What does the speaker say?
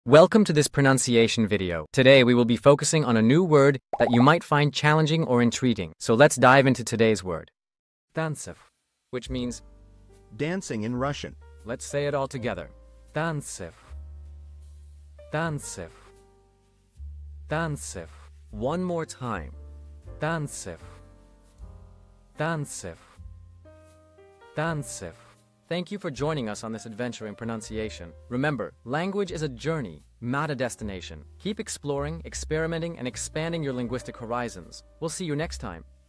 Welcome to this pronunciation video. Today we will be focusing on a new word that you might find challenging or intriguing. So let's dive into today's word. Tanцев, which means dancing in Russian. Let's say it all together. Танцев. Танцев. Танцев. One more time. Танцев. Танцев. Танцев. Thank you for joining us on this adventure in pronunciation. Remember, language is a journey, not a destination. Keep exploring, experimenting, and expanding your linguistic horizons. We'll see you next time.